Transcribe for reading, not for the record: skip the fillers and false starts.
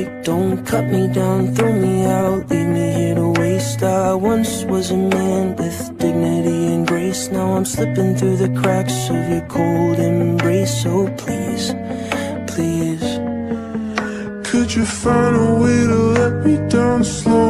break. Don't cut me down, throw me out, leave me here to waste. I once was a man with dignity and grace. Now I'm slipping through the cracks of your cold embrace. So please, please, could you find a way to let me down slow?